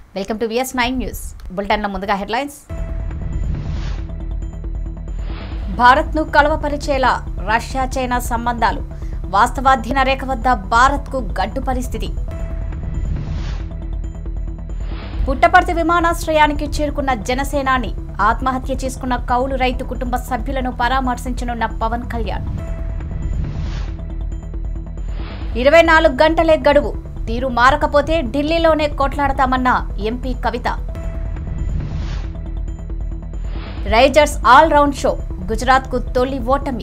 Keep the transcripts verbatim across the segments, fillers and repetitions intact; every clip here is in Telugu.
Welcome to V S nine news బులెటిన్ల ముందుగా హెడ్లైన్స్. భారత్ను కలవపరిచేలా రష్యా చైనా సంబంధాలు, వాస్తవాధీన రేఖ వద్ద భారత్కు గడ్డు పరిస్థితి. పుట్టపర్తి విమానాశ్రయానికి చేరుకున్న జనసేనాని ఆత్మహత్య చేసుకున్న కౌలు రైతు కుటుంబ సభ్యులను పరామర్శించనున్న పవన్ కళ్యాణ్. ఇరవై నాలుగు గంటలే గడువు, తీరు మారకపోతే ఢిల్లీలోనే కొట్లాడతామన్న MP Kavitha. Risers all round show, గుజరాత్కు తొలి ఓటమి.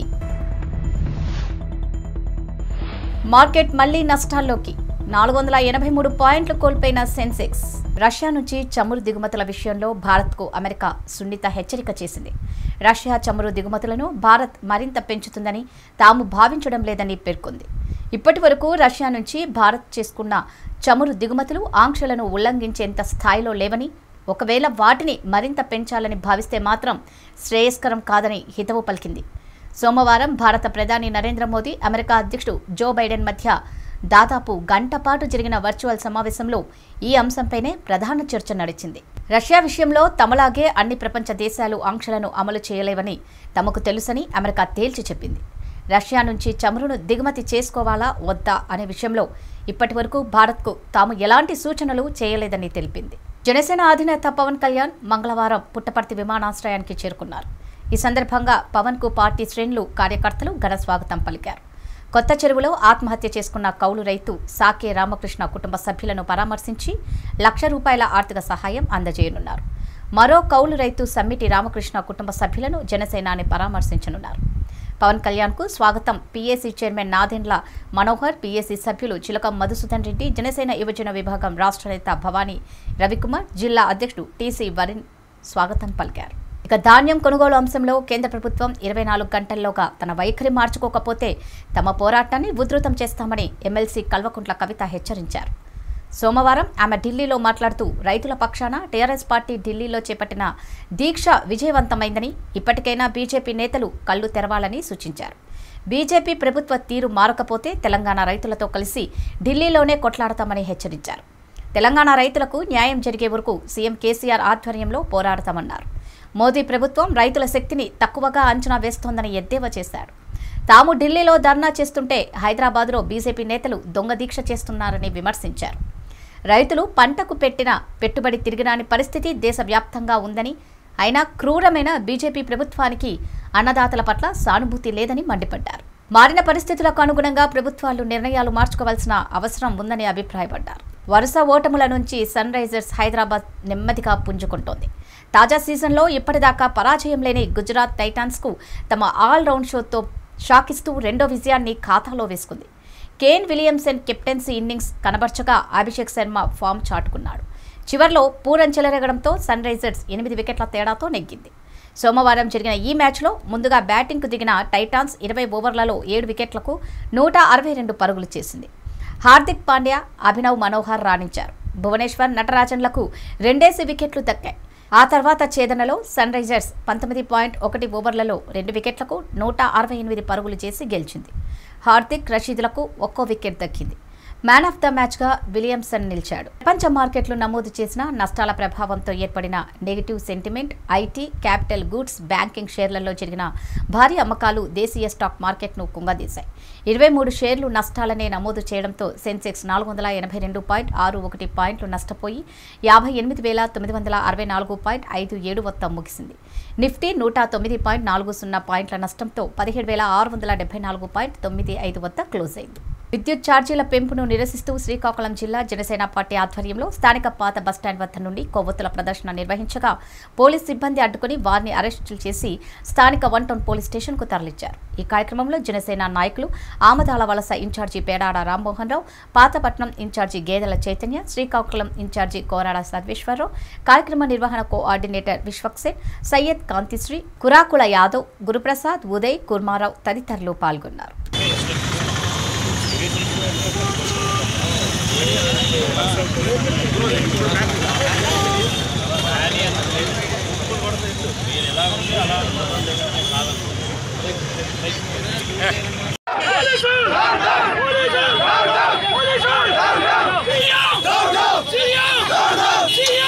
మార్కెట్ మళ్లీ నష్టాల్లోకి, నాలుగు వందల ఎనభై మూడు పాయింట్లు కోల్పోయిన సెన్సెక్స్. రష్యా నుంచి చమురు దిగుమతుల విషయంలో భారత్కు అమెరికా సున్నిత హెచ్చరిక చేసింది. రష్యా చమురు దిగుమతులను భారత్ మరింత పెంచుతుందని తాము భావించడం లేదని పేర్కొంది. ఇప్పటి వరకు రష్యా నుంచి భారత్ చేసుకున్న చమురు దిగుమతులు ఆంక్షలను ఉల్లంఘించేంత స్థాయిలో లేవని, ఒకవేళ వాటిని మరింత పెంచాలని భావిస్తే మాత్రం శ్రేయస్కరం కాదని హితవు పలికింది. సోమవారం భారత ప్రధాని నరేంద్ర మోదీ, అమెరికా అధ్యక్షుడు జో బైడెన్ మధ్య దాదాపు గంట పాటు జరిగిన వర్చువల్ సమావేశంలో ఈ అంశంపైనే ప్రధాన చర్చ నడిచింది. రష్యా విషయంలో తమలాగే అన్ని ప్రపంచ దేశాలు ఆంక్షలను అమలు చేయలేవని తమకు తెలుసని అమెరికా తేల్చి చెప్పింది. రష్యా నుంచి చమురును దిగుమతి చేసుకోవాలా వద్దా అనే విషయంలో ఇప్పటి వరకు భారత్కు తాము ఎలాంటి సూచనలు చేయలేదని తెలిపింది. జనసేన అధినేత పవన్ కళ్యాణ్ మంగళవారం పుట్టపర్తి విమానాశ్రయానికి చేరుకున్నారు. ఈ సందర్భంగా పవన్ కు పార్టీ శ్రేణులు, కార్యకర్తలు ఘన స్వాగతం పలికారు. కొత్త చెరువులో ఆత్మహత్య చేసుకున్న కౌలు రైతు సాకే రామకృష్ణ కుటుంబ సభ్యులను పరామర్శించి లక్ష రూపాయల ఆర్థిక సహాయం అందజేయనున్నారు. మరో కౌలు రైతు సమ్మిటి రామకృష్ణ కుటుంబ సభ్యులను జనసేనాని పరామర్శించనున్నారు. పవన్ కళ్యాణ్ కు స్వాగతం PAC chairman Nadendla Manohar, PAC సభ్యులు చిలకం మధుసూదన్ రెడ్డి, జనసేన యువజన విభాగం రాష్ట్ర నేత భవానీ రవికుమార్, జిల్లా అధ్యక్షుడు టీసీ వరుణ్ స్వాగతం పలికారు. ఇక ధాన్యం కొనుగోలు అంశంలో కేంద్ర ప్రభుత్వం ఇరవై నాలుగు గంటల్లోగా తన వైఖరి మార్చుకోకపోతే తమ పోరాటాన్ని ఉధృతం చేస్తామని ఎమ్మెల్సీ కల్వకుంట్ల కవిత హెచ్చరించారు. సోమవారం ఆమె ఢిల్లీలో మాట్లాడుతూ రైతుల పక్షాన టీఆర్ఎస్ పార్టీ ఢిల్లీలో చేపట్టిన దీక్ష విజయవంతమైందని, ఇప్పటికైనా బీజేపీ నేతలు కళ్లు తెరవాలని సూచించారు. బీజేపీ ప్రభుత్వ తీరు మారకపోతే తెలంగాణ రైతులతో కలిసి ఢిల్లీలోనే కొట్లాడతామని హెచ్చరించారు. తెలంగాణ రైతులకు న్యాయం జరిగే వరకు సీఎం కేసీఆర్ ఆధ్వర్యంలో పోరాడతామన్నారు. మోదీ ప్రభుత్వం రైతుల శక్తిని తక్కువగా అంచనా వేస్తోందని ఎద్దేవా చేశారు. తాము ఢిల్లీలో ధర్నా చేస్తుంటే హైదరాబాద్లో బీజేపీ నేతలు దొంగ దీక్ష చేస్తున్నారని విమర్శించారు. రైతులు పంటకు పెట్టిన పెట్టుబడి తిరిగిరాని పరిస్థితి దేశవ్యాప్తంగా ఉందని, అయినా క్రూరమైన బీజేపీ ప్రభుత్వానికి అన్నదాతల పట్ల సానుభూతి లేదని మండిపడ్డారు. మారిన పరిస్థితులకు అనుగుణంగా ప్రభుత్వాలు నిర్ణయాలు మార్చుకోవాల్సిన అవసరం ఉందని అభిప్రాయపడ్డారు. వరుస ఓటముల నుంచి సన్ రైజర్స్ హైదరాబాద్ నెమ్మదిగా పుంజుకుంటోంది. తాజా సీజన్లో ఇప్పటిదాకా పరాజయం లేని గుజరాత్ టైటాన్స్కు తమ ఆల్ రౌండ్ షోతో షాకిస్తూ రెండో విజయాన్ని ఖాతాలో వేసుకుంది. కేన్ విలియమ్సన్ కెప్టెన్సీ ఇన్నింగ్స్ కనబర్చగా అభిషేక్ శర్మ ఫామ్ చాటుకున్నాడు. చివర్లో పూరం చెలరేగడంతో సన్ రైజర్స్ ఎనిమిది వికెట్ల తేడాతో నెగ్గింది. సోమవారం జరిగిన ఈ మ్యాచ్లో ముందుగా బ్యాటింగ్కు దిగిన టైటాన్స్ ఇరవై ఓవర్లలో ఏడు వికెట్లకు నూట అరవై రెండు పరుగులు చేసింది. హార్దిక్ పాండ్యా, అభినవ్ మనోహర్ రాణించారు. భువనేశ్వర్, నటరాజన్లకు రెండేసి వికెట్లు దక్కాయి. ఆ తర్వాత ఛేదనలో సన్ రైజర్స్ పంతొమ్మిది పాయింట్ ఒకటి ఓవర్లలో రెండు వికెట్లకు నూట అరవై ఎనిమిది పరుగులు చేసి గెలిచింది. హార్దిక్, రషీద్లకు ఒక్కో వికెట్ దక్కింది. మ్యాన్ ఆఫ్ ద మ్యాచ్గా విలియమ్సన్ నిలిచాడు. ప్రపంచ మార్కెట్లు నమోదు చేసిన నష్టాల ప్రభావంతో ఏర్పడిన negative sentiment, IT, capital goods, banking షేర్లలో జరిగిన భారీ అమ్మకాలు దేశీయ స్టాక్ మార్కెట్ను కుంగదీశాయి. ఇరవై మూడు షేర్లు నష్టాలనే నమోదు చేయడంతో సెన్సెక్స్ నాలుగు వందల ఎనభై రెండు పాయింట్ ఆరు ఒకటి పాయింట్లు నష్టపోయి యాభై ఎనిమిది వేల తొమ్మిది వందల అరవై నాలుగు పాయింట్ ఐదు ఏడు వద్ద ముగిసింది. నిఫ్టీ నూట తొమ్మిది పాయింట్ నాలుగు సున్నా పాయింట్ల నష్టంతో పదిహేడు వేల ఆరు వందల డెబ్బై నాలుగు పాయింట్ తొమ్మిది ఐదు వద్ద క్లోజ్ అయింది. విద్యుత్ ఛార్జీల పెంపును నిరసిస్తూ శ్రీకాకుళం జిల్లా జనసేన పార్టీ ఆధ్వర్యంలో స్థానిక పాత బస్టాండ్ వద్ద నుండి కొవ్వొత్తుల ప్రదర్శన నిర్వహించగా పోలీస్ సిబ్బంది అడ్డుకుని వారిని అరెస్టులు చేసి స్థానిక వన్ టౌన్ పోలీస్ స్టేషన్కు తరలించారు. ఈ కార్యక్రమంలో జనసేన నాయకులు Amadala Valasa incharge Pedada Rammohan Rao, Pathapatnam incharge Gedela Chaitanya, Srikakulam incharge Korada Sarveswararao, కార్యక్రమ నిర్వహణ కోఆర్డినేటర్ విశ్వక్సేన్, సయ్యద్ కాంతిశ్రీ, కురాకుల యాదవ్, గురుప్రసాద్, ఉదయ్, కుర్మారావు తదితరులు పాల్గొన్నారు. See ya!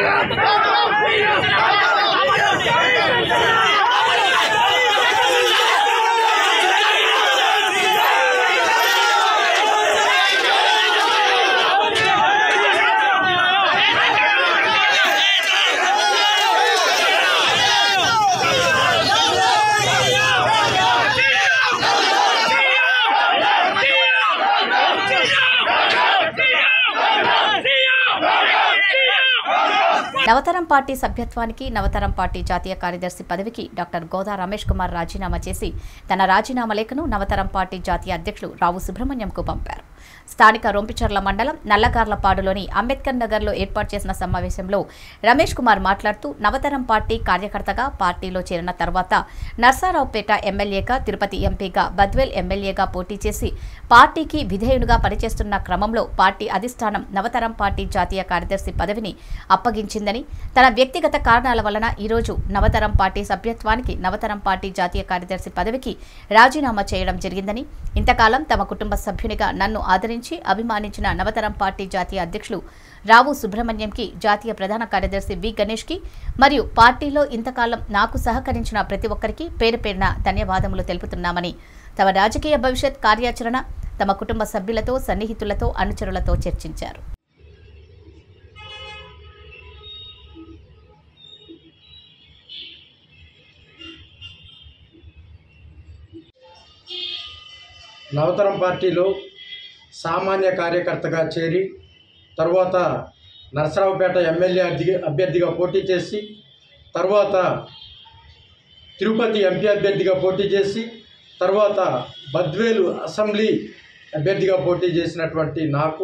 నవతరం పార్టీ సభ్యత్వానికి నవతరం పార్టీ జాతీయ కార్యదర్శి పదవికి డాక్టర్ గోదా రమేష్ కుమార్ రాజీనామా చేసి తన రాజీనామా లేఖను నవతరం పార్టీ జాతీయ అధ్యక్షులు రావు సుబ్రహ్మణ్యంకు పంపారు. స్థానిక రొంపిచర్ల మండలం నల్లగార్లపాడులోని అంబేద్కర్ నగర్లో ఏర్పాటు చేసిన సమావేశంలో రమేష్ కుమార్ మాట్లాడుతూ నవతరం పార్టీ కార్యకర్తగా పార్టీలో చేరిన తర్వాత నర్సారావుపేట ఎమ్మెల్యేగా, తిరుపతి ఎంపీగా, బద్వేల్ ఎమ్మెల్యేగా పోటీ చేసి పార్టీకి విధేయునిగా పనిచేస్తున్న క్రమంలో పార్టీ అధిష్టానం నవతరం పార్టీ జాతీయ కార్యదర్శి పదవిని అప్పగించిందని, తన వ్యక్తిగత కారణాల వలన ఈరోజు నవతరం పార్టీ సభ్యత్వానికి నవతరం పార్టీ జాతీయ కార్యదర్శి పదవికి రాజీనామా చేయడం జరిగిందని, ఇంతకాలం తమ కుటుంబ సభ్యునిగా నన్ను ఆదరించి అభిమానించిన నవతరం పార్టీ జాతీయ అధ్యక్షులు రావు సుబ్రహ్మణ్యంకి, జాతీయ ప్రధాన కార్యదర్శి వి గణేష్కి మరియు పార్టీలో ఇంతకాలం నాకు సహకరించిన ప్రతి ఒక్కరికి పేరు పేరున ధన్యవాదములు తెలుపుతున్నామని, తమ రాజకీయ భవిష్యత్ కార్యాచరణ తమ కుటుంబ సభ్యులతో, సన్నిహితులతో, అనుచరులతో చర్చించారు. నవతరం పార్టీలో సామాన్య కార్యకర్తగా చేరి తర్వాత నరసరావుపేట ఎమ్మెల్యే అభ్యర్థిగా పోటీ చేసి తర్వాత తిరుపతి ఎంపీ అభ్యర్థిగా పోటీ చేసి తర్వాత బద్వేలు అసెంబ్లీ అభ్యర్థిగా పోటీ చేసినటువంటి నాకు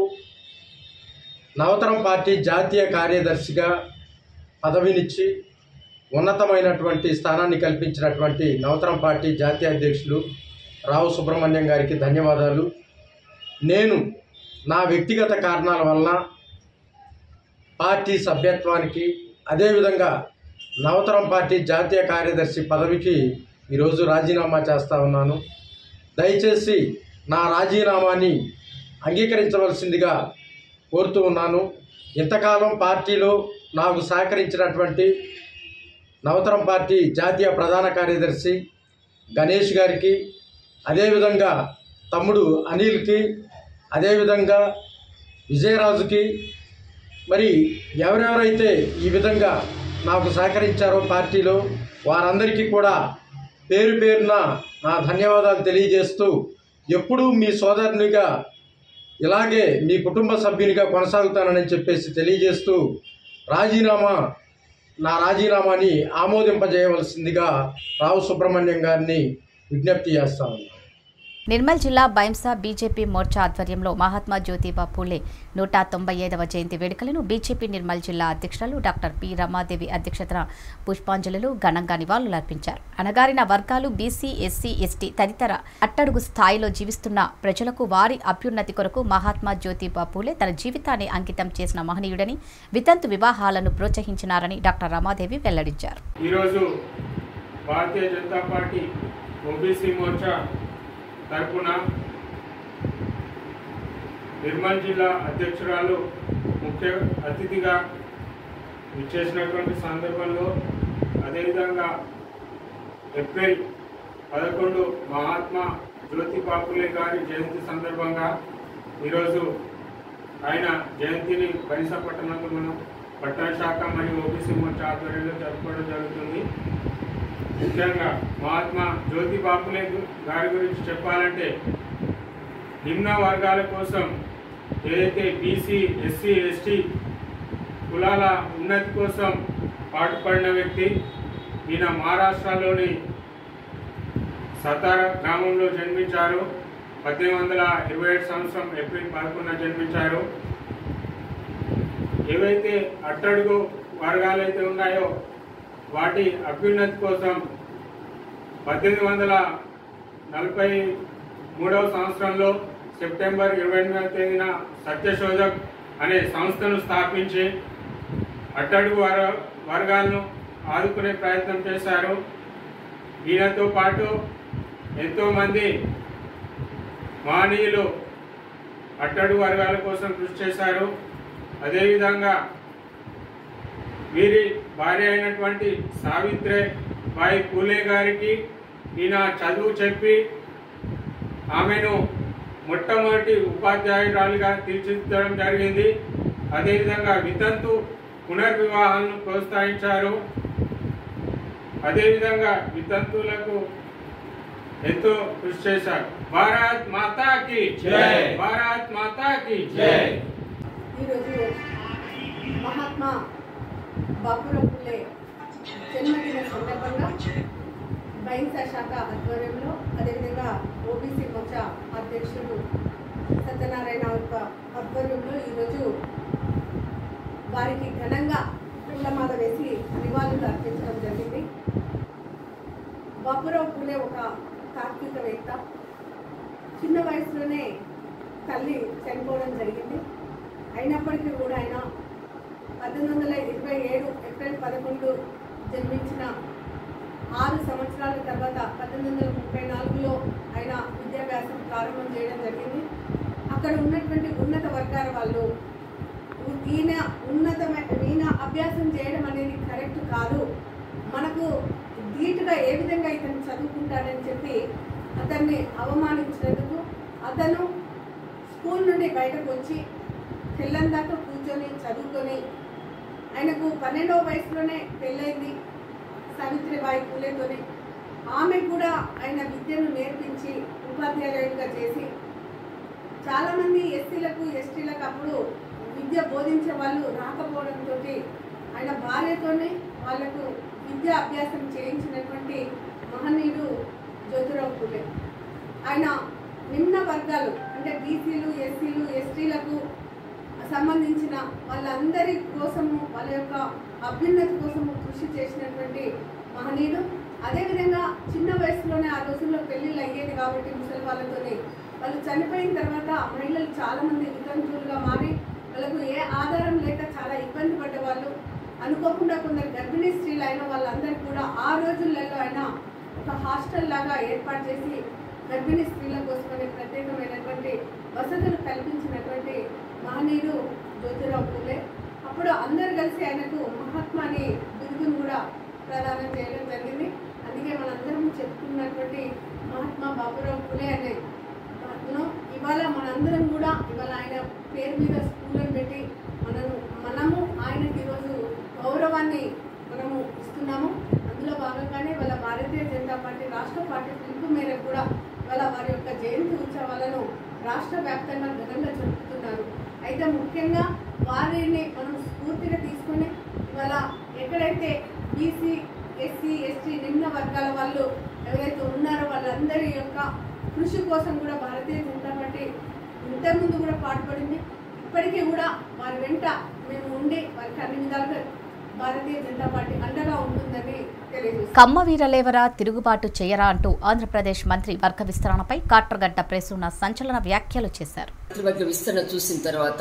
నవతరం పార్టీ జాతీయ కార్యదర్శిగా పదవినిచ్చి ఉన్నతమైనటువంటి స్థానాన్ని కల్పించినటువంటి నవతరం పార్టీ జాతీయ అధ్యక్షులు రావు సుబ్రహ్మణ్యం గారికి ధన్యవాదాలు. నేను నా వ్యక్తిగత కారణాల వలన పార్టీ సభ్యత్వానికి అదేవిధంగా నవతరం పార్టీ జాతీయ కార్యదర్శి పదవికి ఈరోజు రాజీనామా చేస్తూ ఉన్నాను. దయచేసి నా రాజీనామాని అంగీకరించవలసిందిగా కోరుతూ ఉన్నాను. ఇంతకాలం పార్టీలో నాకు సహకరించినటువంటి నవతరం పార్టీ జాతీయ ప్రధాన కార్యదర్శి గణేష్ గారికి, అదేవిధంగా తమ్ముడు అనిల్కి, అదేవిధంగా విజయరాజుకి, మరి ఎవరెవరైతే ఈ విధంగా నాకు సహకరించారో పార్టీలో వారందరికీ కూడా పేరు పేరున నా ధన్యవాదాలు తెలియజేస్తూ, ఎప్పుడూ మీ సోదరునిగా ఇలాగే మీ కుటుంబ సభ్యునిగా కొనసాగుతానని చెప్పేసి తెలియజేస్తూ రాజీనామా నా రాజీనామాని ఆమోదింపజేయవలసిందిగా రావు సుబ్రహ్మణ్యం గారిని విజ్ఞప్తి చేస్తా ఉన్నాను. నిర్మల్ జిల్లా బైంసా బీజేపీ మోర్చా ఆధ్వర్యంలో మహాత్మా జ్యోతిబా పూలే నూట తొంభై ఐదవ జయంతి వేడుకలను బీజేపీ నిర్మల్ జిల్లా అధ్యక్షురాలు డాక్టర్ పి రమాదేవి అధ్యక్షతన పుష్పాంజలులు ఘనంగా నివాళులర్పించారు. అణగారిన వర్గాలు, బీసీ, ఎస్సీ, ఎస్టీ తదితర అట్టడుగు స్థాయిలో జీవిస్తున్న ప్రజలకు వారి అభ్యున్నతి కొరకు మహాత్మా జ్యోతిబా పూలే తన జీవితాన్ని అంకితం చేసిన మహనీయుడని, వితంతు వివాహాలను ప్రోత్సహించినారని డాక్టర్ రమాదేవి వెల్లడించారు. ఈరోజు భారతీయ జనతా పార్టీ ఓబీసీ మోర్చా తరపున నిర్మల్ జిల్లా అధ్యక్షురాలు ముఖ్య అతిథిగా ఇచ్చేసినటువంటి సందర్భంలో, అదేవిధంగా ఏప్రిల్ పదకొండు మహాత్మా జ్యోతిబా పూలే గారి జయంతి సందర్భంగా ఈరోజు ఆయన జయంతిని బైంసా పట్టణంలో మనం పట్టణ శాఖ మరియు ఓబీసీ మోర్చా ఆధ్వర్యంలో జరుపుకోవడం జరుగుతుంది. ముఖ్యంగా మహాత్మా జ్యోతిబా పూలే గారి గురించి చెప్పాలంటే, నిమ్న వర్గాల కోసం ఏదైతే బీసీ, ఎస్సీ, ఎస్టీ కులాల ఉన్నతి కోసం పాటుపడిన వ్యక్తి. ఈయన మహారాష్ట్రలోని సతారా గ్రామంలో జన్మించారు. పద్దెనిమిది వందల ఇరవై ఏడు సంవత్సరం ఏప్రిల్ పదకొండున జన్మించారు. ఏవైతే అట్టడుగు వర్గాలైతే ఉన్నాయో వాటి అభ్యున్నతి కోసం పద్దెనిమిది వందల నలభై మూడవ సంవత్సరంలో సెప్టెంబర్ ఇరవై ఎనిమిదవ తేదీన సత్యశోధక్ అనే సంస్థను స్థాపించి అట్టడుగు వర్ వర్గాలను ఆదుకునే ప్రయత్నం చేశారు. ఈయనతో పాటు ఎంతోమంది మహనీయులు అట్టడుగు వర్గాల కోసం కృషి చేశారు. అదేవిధంగా వీరి భార్య అయినటువంటి సావిత్రిబాయి పూలే గారికి ఈయన చదువు చెప్పి ఆమెను మొట్టమొదటి ఉపాధ్యాయురాలిగా తీర్చిదిద్దడం జరిగింది. అదేవిధంగా వితంతు పునర్వివాహాలను ప్రోత్సహించారు. అదేవిధంగా వితంతువులకు ఎంతో కృషి చేశారు. భారత్ మాతాకి జై, భారత్ మాతాకి జై. ఈరోజు మహాత్మా బాపురావు పులే జన్మదిన సందర్భంగా బైన్సా శాఖ ఆధ్వర్యంలో అదేవిధంగా ఓబీసీ మోర్చా అధ్యక్షుడు సత్యనారాయణ ఆధ్వర్యంలో ఈరోజు వారికి ఘనంగా పూలమాల వేసి నివాళులు అర్పించడం జరిగింది. బాపురావు పులే ఒక తాత్వికవేత్త. చిన్న వయసులోనే తల్లి చనిపోవడం జరిగింది. అయినప్పటికీ కూడా ఆయన పద్దెనిమిది వందల ఇరవై ఏడు ఏప్రిల్ పదకొండు జన్మించిన ఆరు సంవత్సరాల తర్వాత పద్దెనిమిది వందల ముప్పై నాలుగులో ఆయన విద్యాభ్యాసం ప్రారంభం చేయడం జరిగింది. అక్కడ ఉన్నటువంటి ఉన్నత వర్గాల వాళ్ళు ఈయన ఉన్నతమైన ఈయన అభ్యాసం చేయడం అనేది కరెక్ట్ కాదు, మనకు ధీటుగా ఏ విధంగా ఇతను చదువుకుంటాడని చెప్పి అతన్ని అవమానించినందుకు అతను స్కూల్ నుండి బయటకు వచ్చి తెల్లందాకా కూర్చొని చదువుకొని ఆయనకు పన్నెండవ వయసులోనే పెళ్ళైంది సావిత్రిబాయి పూలేతోనే. ఆమె కూడా ఆయన విద్యను నేర్పించి ఉపాధ్యాయులుగా చేసి చాలామంది ఎస్సీలకు ఎస్టీలకు అప్పుడు విద్య బోధించే వాళ్ళు రాకపోవడంతో ఆయన భార్యతోనే వాళ్లకు విద్యా అభ్యాసం చేయించినటువంటి మహనీయుడు జ్యోతిరావు పూలే. ఆయన నిమ్న వర్గాలు అంటే బీసీలు ఎస్సీలు ఎస్టీలకు సంబంధించిన వాళ్ళందరి కోసము వాళ్ళ యొక్క అభ్యున్నతి కోసము కృషి చేసినటువంటి మహనీయుడు. అదేవిధంగా చిన్న వయసులోనే ఆ రోజుల్లో పెళ్లిళ్ళు అయ్యేది కాబట్టి ముసలి వాళ్ళతోనే వాళ్ళు చనిపోయిన తర్వాత మహిళలు చాలామంది వితంతువులుగా మారి వాళ్ళకు ఏ ఆధారం లేక చాలా ఇబ్బంది పడ్డవాళ్ళు. అనుకోకుండా కొందరు గర్భిణీ స్త్రీలు అయిన వాళ్ళందరికీ కూడా ఆ రోజులలో ఆయన ఒక హాస్టల్ లాగా ఏర్పాటు చేసి గర్భిణీ స్త్రీల కోసమనే ప్రత్యేకమైనటువంటి వసతులు కల్పించినటువంటి మహనీయుడు జ్యోతిరావు పూలే. అప్పుడు అందరు కలిసి ఆయనకు మహాత్మాని బిరుదును కూడా ప్రదానం చేయడం జరిగింది. అందుకే మనందరం చెప్పుకున్నటువంటి మహాత్మా బాపురావు పూలే అనే ఇవాళ మనందరం కూడా ఇవాళ ఆయన పేరు మీద స్కూళ్ళను పెట్టి మనము మనము ఆయనకి ఈరోజు గౌరవాన్ని మనము ఇస్తున్నాము. అందులో భాగంగానే వాళ్ళ భారతీయ జనతా పార్టీ రాష్ట్ర పార్టీ పిలుపు మేరకు కూడా ఇవాళ వారి యొక్క జయంతి ఉత్సవాలను రాష్ట్ర వ్యాప్తంగా ఘనంగా జరుపుతున్నారు. అయితే ముఖ్యంగా వారిని మనం స్ఫూర్తిగా తీసుకొని ఇవాళ ఎక్కడైతే బీసీ ఎస్సీ ఎస్టీ నిమ్న వర్గాల వాళ్ళు ఎవరైతే ఉన్నారో వాళ్ళందరి యొక్క కృషి కోసం కూడా భారతీయ జనతా పార్టీ ఇంతకుముందు కూడా పాటుపడింది. ఇప్పటికీ కూడా వారి వెంట మేము ఉండి వారికి అన్ని విధాలుగా భారతీయ జనతా పార్టీ అండగా ఉంటుందని తెలియజేస్తాం. కమ్మ వీరలేవరా తిరుగుబాటు చేయరా అంటూ ఆంధ్రప్రదేశ్ మంత్రి వర్గ విస్తరణపై కాట్రగడ్డ ప్రసూన సంచలన వ్యాఖ్యలు చేశారు. వర్గ విస్తరణ చూసిన తర్వాత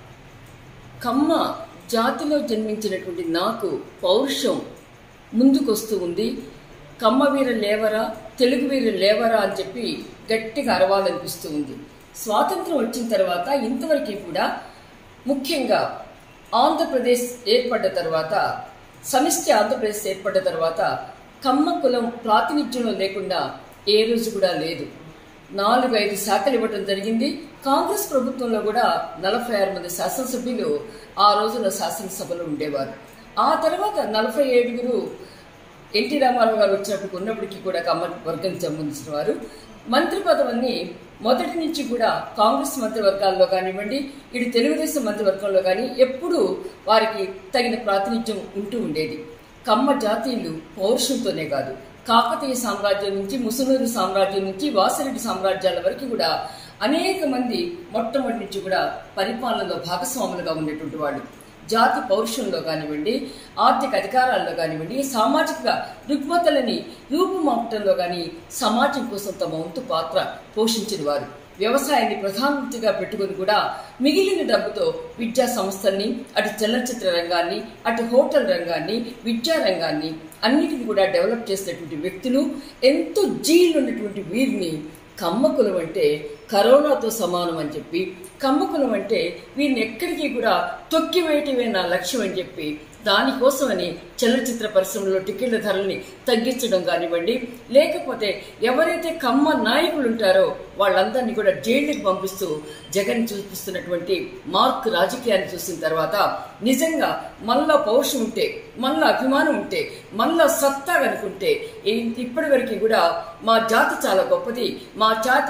కమ్మ జాతిలో జన్మించినటువంటి నాకు పౌరుషం ముందుకొస్తూ ఉంది. కమ్మ వీర లేవరా తెలుగు వీర లేవరా అని చెప్పి గట్టిగా అరవాలనిపిస్తూ ఉంది. స్వాతంత్రం వచ్చిన తర్వాత ఇంతవరకు కూడా ముఖ్యంగా ఆంధ్రప్రదేశ్ ఏర్పడ్డ తర్వాత సమిష్టి ఆంధ్రప్రదేశ్ ఏర్పడ్డ తర్వాత కమ్మ కులం ప్రాతినిధ్యంలో లేకుండా ఏ రోజు కూడా లేదు. నాలుగు ఐదు శాఖలు ఇవ్వడం జరిగింది. కాంగ్రెస్ ప్రభుత్వంలో కూడా నలభై ఆరు మంది శాసనసభ్యులు ఆ రోజున శాసనసభలో ఉండేవారు. ఆ తర్వాత నలభై ఏడుగురు ఎన్టీ రామారావు గారు వచ్చినప్పుడు ఉన్నప్పటికీ కూడా కమ్మ వర్గం సంబంధించిన వారు మంత్రి పదవిని మొదటి నుంచి కూడా కాంగ్రెస్ మంత్రివర్గాల్లో కానివ్వండి, ఇటు తెలుగుదేశం మంత్రివర్గంలో కానీ ఎప్పుడూ వారికి తగిన ప్రాతినిధ్యం ఉంటూ ఉండేది. కమ్మ జాతీయులు పౌరుషంతోనే కాదు, కాకతీయ సామ్రాజ్యం నుంచి ముసునూరు సామ్రాజ్యం నుంచి వాసిరెడ్డి సామ్రాజ్యాల వరకు కూడా అనేక మంది మొట్టమొదటి నుంచి కూడా పరిపాలనలో భాగస్వాములుగా ఉండేటువంటి వాళ్ళు. జాతి పౌరుషంలో కానివ్వండి, ఆర్థిక అధికారాల్లో కానివ్వండి, సామాజిక రుగ్మతలని రూపుమాపటంలో కానీ సమాజం కోసం తమ వంతు పాత్ర పోషించిన వారు. వ్యవసాయాన్ని ప్రధానమంత్రిగా పెట్టుకుని కూడా మిగిలిన డబ్బుతో విద్యా సంస్థల్ని, అటు చలనచిత్ర రంగాన్ని, అటు హోటల్ రంగాన్ని, విద్యా రంగాన్ని అన్నిటిని కూడా డెవలప్ చేసినటువంటి వ్యక్తులు. ఎంతో జీలు ఉన్నటువంటి వీరిని కమ్మ కులం అంటే కరోనాతో సమానం అని చెప్పి, కమ్మ కులం అంటే వీరిని ఎక్కడికి కూడా తొక్కివేయటమే నా లక్ష్యం అని చెప్పి దానికోసమని చలనచిత్ర పరిశ్రమలో టికెట్ల ధరల్ని తగ్గించడం కానివ్వండి, లేకపోతే ఎవరైతే కమ్మ నాయకులు ఉంటారో వాళ్ళందరినీ కూడా జైలుకి పంపిస్తూ జగన్ చూపిస్తున్నటువంటి మార్క్ రాజకీయాన్ని చూసిన తర్వాత నిజంగా మళ్ళా పౌరుషం ఉంటే, మళ్ళా అభిమానం ఉంటే, మళ్ళా సత్తా కనుకుంటే ఇప్పటి వరకు కూడా మా జాతి చాలా గొప్పది, మా జాతి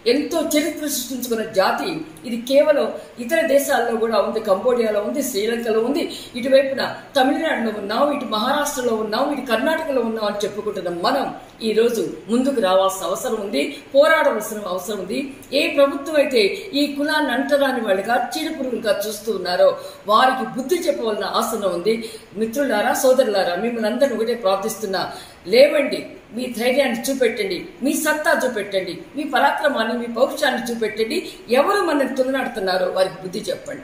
ఎంతో చరిత్ర సృష్టించుకున్న జాతి ఇది. కేవలం ఇతర దేశాల్లో కూడా ఉంది, కంబోడియాలో ఉంది, శ్రీలంకలో ఉంది, ఇటువైపున తమిళనాడులో ఉన్నాం, ఇటు మహారాష్ట్రలో ఉన్నాం, ఇటు కర్ణాటకలో ఉన్నాం అని చెప్పుకుంటున్నాం. మనం ఈ రోజు ముందుకు రావాల్సిన అవసరం ఉంది, పోరాడవలసిన అవసరం ఉంది. ఏ ప్రభుత్వం అయితే ఈ కులాన్ని అంటరాని వాళ్ళుగా చీడపురుగులుగా చూస్తూ ఉన్నారో వారికి బుద్ధి చెప్పవలసిన ఆసనం ఉంది. మిత్రులారా, సోదరులారా, మిమ్మల్ని అందరిని ఒకటే ప్రార్థిస్తున్నా, లేవండి, మీ ధైర్యాన్ని చూపెట్టండి, మీ సత్తా చూపెట్టండి, మీ పరాక్రమాన్ని, మీ పౌరుషాన్ని చూపెట్టండి. ఎవరు మనల్ని తులనాడుతున్నారో వారికి బుద్ధి చెప్పండి.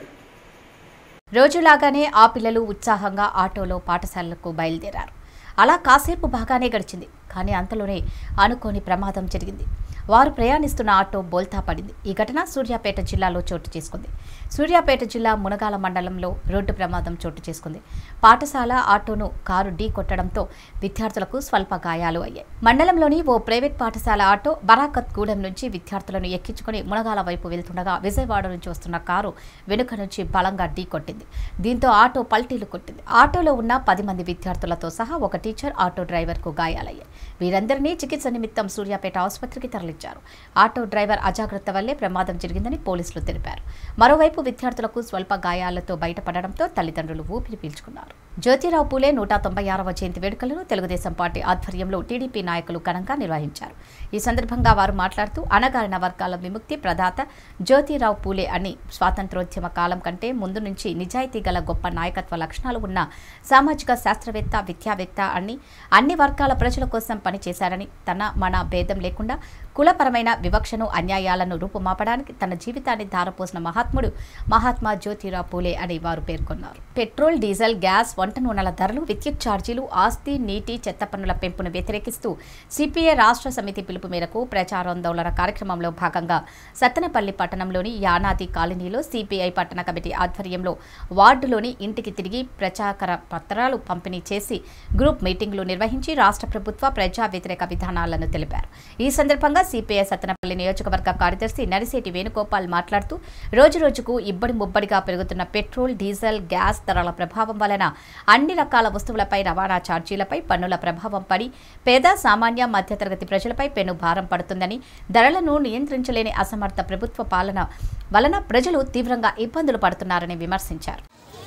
రోజులాగానే ఆ పిల్లలు ఉత్సాహంగా ఆటోలో పాఠశాలలకు బయలుదేరారు. అలా కాసేపు బాగానే గడిచింది. కానీ అంతలోనే అనుకోని ప్రమాదం జరిగింది. వారు ప్రయాణిస్తున్న ఆటో బోల్తా పడింది. ఈ ఘటన సూర్యాపేట జిల్లాలో చోటు చేసుకుంది. సూర్యాపేట జిల్లా మునగాల మండలంలో రోడ్డు ప్రమాదం చోటు చేసుకుంది. పాఠశాల ఆటోను కారు ఢీ కొట్టడంతో విద్యార్థులకు స్వల్ప గాయాలు అయ్యాయి. మండలంలోని ఓ ప్రైవేట్ పాఠశాల ఆటో బరాకత్ గూడెం నుంచి విద్యార్థులను ఎక్కించుకుని మునగాల వైపు వెళ్తుండగా విజయవాడ నుంచి వస్తున్న కారు వెనుక నుంచి బలంగా ఢీ కొట్టింది. దీంతో ఆటో పల్టీలు కొట్టింది. ఆటోలో ఉన్న పది మంది విద్యార్థులతో సహా ఒక టీచర్, ఆటో డ్రైవర్ కు గాయాలయ్యాయి. వీరందరినీ చికిత్స నిమిత్తం సూర్యాపేట ఆసుపత్రికి తరలించారు. ఆటో డ్రైవర్ అజాగ్రత్త వల్లే ప్రమాదం జరిగిందని పోలీసులు తెలిపారు. మరోవైపు విద్యార్థులకు స్వల్ప గాయాలతో బయటపడడంతో తల్లిదండ్రులు ఊపిరి పీల్చుకున్నారు. జ్యోతిరావు పూలే నూట తొంభై ఆరవ జయంతి వేడుకలను తెలుగుదేశం పార్టీ ఆధ్వర్యంలో టీడీపీ నాయకులు ఘనంగా నిర్వహించారు. ఈ సందర్భంగా వారు మాట్లాడుతూ అణగారిన వర్గాల విముక్తి ప్రదాత జ్యోతిరావు పూలే అని స్వాతంత్రోద్యమ కాలం కంటే ముందు నుంచి నిజాయితీ గల గొప్ప నాయకత్వ లక్షణాలు ఉన్న సామాజిక శాస్త్రవేత్త, విద్యావేత్త అని అన్ని వర్గాల ప్రజల కోసం పనిచేశారని, తన మన భేదం లేకుండా కులపరమైన వివక్షను, అన్యాయాలను రూపుమాపడానికి తన జీవితాన్ని ధారపోసిన మహాత్ముడు మహాత్మా జ్యోతిరావు పూలే అని వారు పేర్కొన్నారు. పెట్రోల్, డీజిల్, గ్యాస్, వంట నూనెల ధరలు, విద్యుత్ ఛార్జీలు, ఆస్తి, నీటి, చెత్త పన్నుల పెంపును వ్యతిరేకిస్తూ సిపిఐ రాష్ట్ర సమితి పిలుపు మేరకు ప్రచారాందోళన కార్యక్రమంలో భాగంగా సత్తెనపల్లి పట్టణంలోని యానాది కాలనీలో సిపిఐ పట్టణ కమిటీ ఆధ్వర్యంలో వార్డులోని ఇంటికి తిరిగి ప్రచార పత్రాలు పంపిణీ చేసి గ్రూప్ మీటింగ్లు నిర్వహించి రాష్ట్ర ప్రభుత్వ ప్రజా వ్యతిరేక విధానాలను తెలిపారు. ఈ సందర్భంగా సిపిఐ సత్తెనపల్లి నియోజకవర్గ కార్యదర్శి నరిశెట్టి వేణుగోపాల్ మాట్లాడుతూ రోజురోజుకు ఇబ్బడి ముబ్బడిగా పెరుగుతున్న పెట్రోల్, డీజిల్, గ్యాస్ ధరల ప్రభావం వలన అన్ని రకాల వస్తువులపై రవాణా ఛార్జీలపై పన్నుల ప్రభావం పడి పేద, సామాన్య, మధ్యతరగతి ప్రజలపై పెను భారం పడుతుందని, ధరలను నియంత్రించలేని అసమర్థ ప్రభుత్వ పాలన వలన ప్రజలు తీవ్రంగా ఇబ్బందులు పడుతున్నారని విమర్శించారు.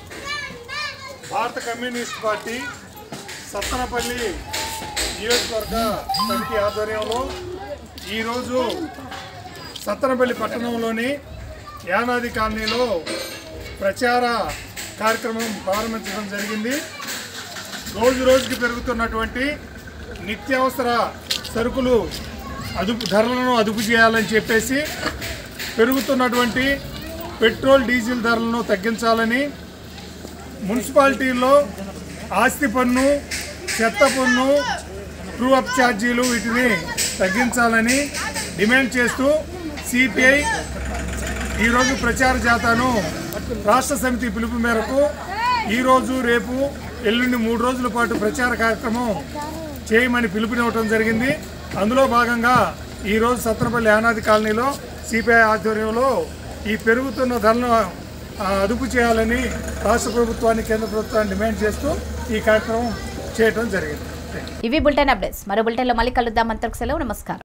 భారత కమ్యూనిస్ట్ పార్టీ సత్తెనపల్లి నియోజకవర్గ సమితి ఆధ్వర్యంలో ఈరోజు సత్తెనపల్లి పట్టణంలోని యానాది కాలనీలో ప్రచార కార్యక్రమం ప్రారంభించడం జరిగింది. రోజు రోజుకి పెరుగుతున్నటువంటి నిత్యావసర సరుకులు అదుపు ధరలను అదుపు చేయాలని చెప్పేసి, పెరుగుతున్నటువంటి పెట్రోల్, డీజిల్ ధరలను తగ్గించాలని, మున్సిపాలిటీల్లో ఆస్తి పన్ను, చెత్త పన్ను, ట్రూ అప్ ఛార్జీలు వీటిని తగ్గించాలని డిమాండ్ చేస్తూ సిపిఐ ఈరోజు ప్రచార జాతాను రాష్ట్ర సమితి పిలుపు మేరకు ఈరోజు, రేపు, ఎల్లుండి మూడు రోజుల పాటు ప్రచార కార్యక్రమం చేయమని పిలుపునివ్వటం జరిగింది. అందులో భాగంగా ఈరోజు సత్తెనపల్లి యానాది కాలనీలో సిపిఐ ఆధ్వర్యంలో ఈ పెరుగుతున్న ధరలను అదుపు చేయాలని రాష్ట్ర ప్రభుత్వాన్ని, కేంద్ర ప్రభుత్వాన్ని డిమాండ్ చేస్తూ ఈ కార్యక్రమం చేయటం జరిగింది. ఇవి బులెటిన్ అప్డేట్స్. మరో బులెటిన్లో మళ్ళీ కలుద్దాం. అంతకు సెలవు. నమస్కారం.